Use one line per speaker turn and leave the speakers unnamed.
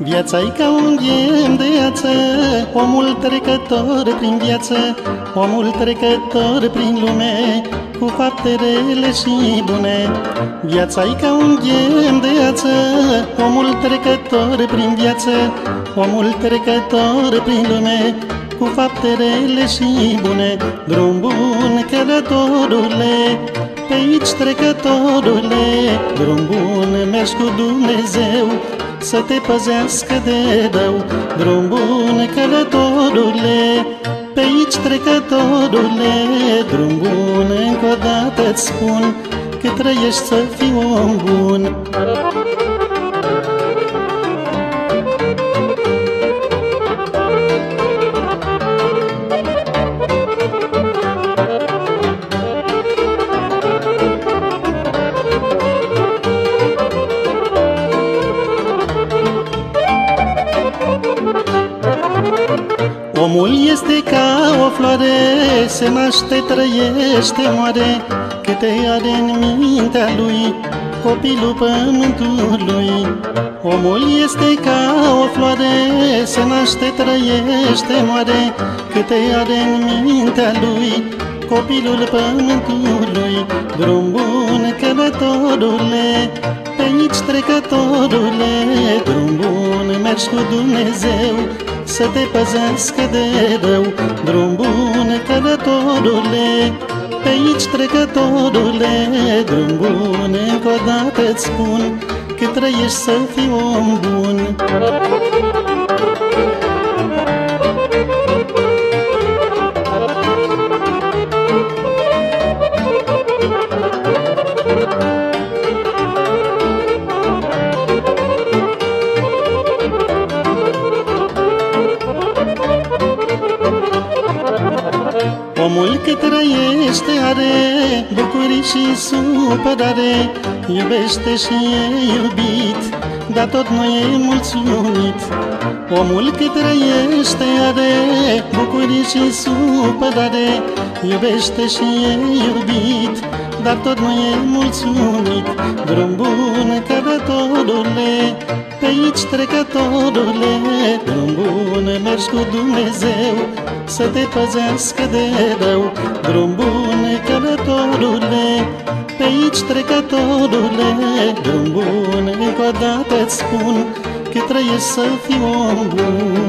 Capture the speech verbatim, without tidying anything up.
Viața-i ca un ghem de ață, omul trecător prin viață, omul trecător prin lume, cu fapte rele și bune. Viața-i ca un ghem de ață, omul trecător prin viață, omul trecător prin lume, cu fapte rele și bune. Drum bun, călătorule, pe aici trecătorule, drum bun, mergi cu Dumnezeu, să te păzească de rău. Drum bun, călătorule, pe aici trecătorule, drum bun, încă o dată-ți spun, că trăiești să fii om bun. Omul este ca o floare, se naște, trăiește, moare, câte are în mintea lui copilul pământului. Omul este ca o floare, se naște, trăiește, moare, câte are în mintea lui copilul pământului. Drum bun, călătorule, pe aici trecătorule, drum bun, mergi cu Dumnezeu, să te păzească de rău. Drum bun, călătorule, pe aici trecătorule, drum bun, încă o dată-ți spun, că trăiești să fii om bun. Omul cât trăiește are bucurii și supărare, iubește și e iubit, dar tot nu e mulțumit. Omul cât trăiește are bucurii și supărare, iubește și e iubit, dar tot nu e mulțumit. Drum bun, călătorule, pe aici trecătorule, drum bun, mergi cu Dumnezeu, să te păzească de rău. Drum bun, călătorule, pe aici trecătorule, drum bun, încă o dată-ți spun, că trăiești să fii om bun.